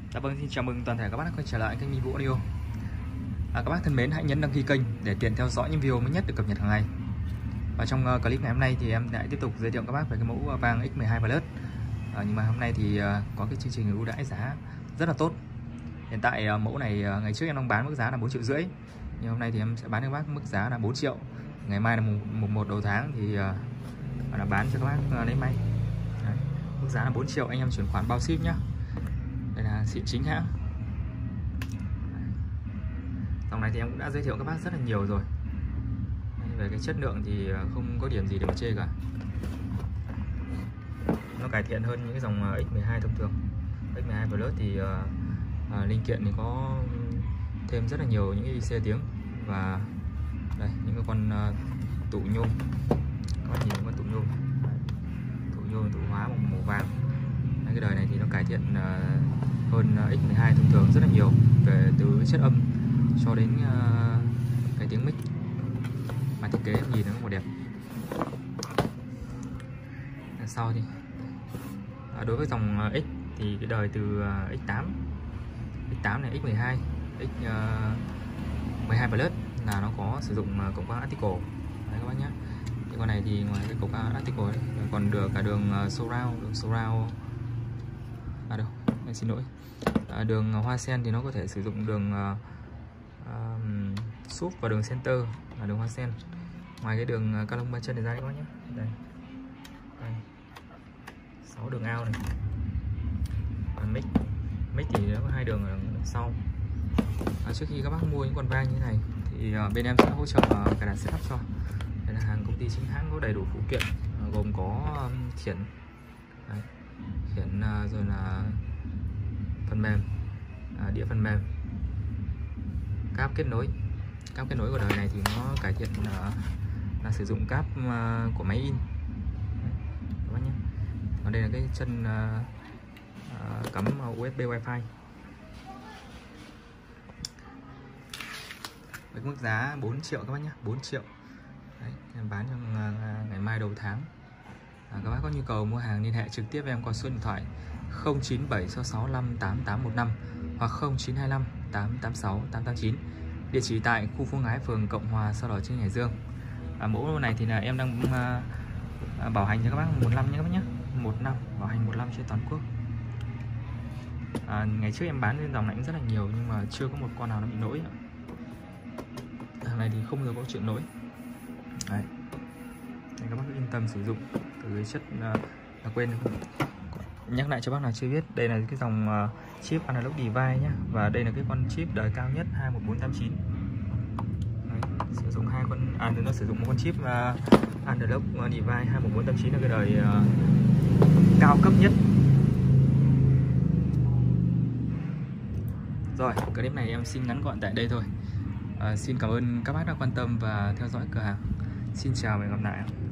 Dạ vâng, xin chào mừng toàn thể các bác đã quay trở lại kênh Minh Vũ Audio. Các bác thân mến, hãy nhấn đăng ký kênh để tiện theo dõi những video mới nhất được cập nhật hàng ngày. Và trong clip ngày hôm nay thì em lại tiếp tục giới thiệu các bác về cái mẫu vàng X12 Plus. Nhưng mà hôm nay thì có cái chương trình ưu đãi giá rất là tốt. Hiện tại mẫu này ngày trước em đang bán mức giá là 4,5 triệu, nhưng hôm nay thì em sẽ bán cho các bác mức giá là 4 triệu. Ngày mai là mùng 1 đầu tháng thì là bán cho các bác lấy may. Đấy, mức giá là 4 triệu, anh em chuyển khoản bao ship nhá. Đây là xịn chính hãng. Dòng này thì em cũng đã giới thiệu các bác rất là nhiều rồi. Về cái chất lượng thì không có điểm gì để mà chê cả. Nó cải thiện hơn những cái dòng X12 thông thường. X12 Plus thì linh kiện thì có thêm rất là nhiều những IC tiếng. Và đây, những cái con tụ nhôm. Các bác nhìn những con tụ nhôm. Tụ nhôm, tụ hóa màu vàng. Đây, cái đời này thì nó cải thiện hơn X12 thông thường rất là nhiều, về từ chất âm cho đến cái tiếng mic. Mà thiết kế nhìn nó một đẹp. Đằng sau thì đối với dòng X thì cái đời từ X8 này, X12, X12 Plus là nó có sử dụng cổng quang optical. Đấy các bác nhé. Cái con này thì ngoài cái cổng quang optical đấy, còn được cả đường surround. Đâu, xin lỗi. Đường hoa sen thì nó có thể sử dụng đường súp và đường center là đường hoa sen. Ngoài cái đường ca lông ba chân này ra các bác nhé. Đây. 6 đường ao này. Mic thì nó có 2 đường ở đằng sau. Trước khi các bác mua những con vang như thế này thì bên em sẽ hỗ trợ cài đặt setup cho. Đây là hàng công ty chính hãng, có đầy đủ phụ kiện, gồm có khiển, rồi là phần mềm, đĩa phần mềm, cáp kết nối. Cáp kết nối của đời này thì nó cải thiện là sử dụng cáp của máy in. Các bác nhé. Còn đây là cái chân cắm USB Wi-Fi. Với mức giá 4 triệu các bác nhé, 4 triệu. Đấy, em bán trong ngày mai đầu tháng. Các bác có nhu cầu mua hàng liên hệ trực tiếp với em qua số điện thoại 0976658815 hoặc 0925 886 889. Địa chỉ tại khu Phố Ngái, phường Cộng Hòa, Sao Đỏ, trên Hải Dương. Mẫu này thì là em đang bảo hành cho các bác 1 năm nhé các bác nhé. 1 năm, bảo hành 1 năm trên toàn quốc. Ngày trước em bán trên dòng này cũng rất là nhiều nhưng mà chưa có một con nào nó bị lỗi. Hàng này thì không bao giờ có chuyện lỗi. Đấy. Nên các bác yên tâm sử dụng. Từ cái chất quên nhắc lại cho bác nào chưa biết, đây là cái dòng chip analog device nhé. Và đây là cái con chip đời cao nhất 21489. Đấy, sử dụng hai con nó sử dụng một con chip analog device 21489 là cái đời cao cấp nhất. Rồi, clip này em xin ngắn gọn tại đây thôi. Xin cảm ơn các bác đã quan tâm và theo dõi cửa hàng. Xin chào và hẹn gặp lại.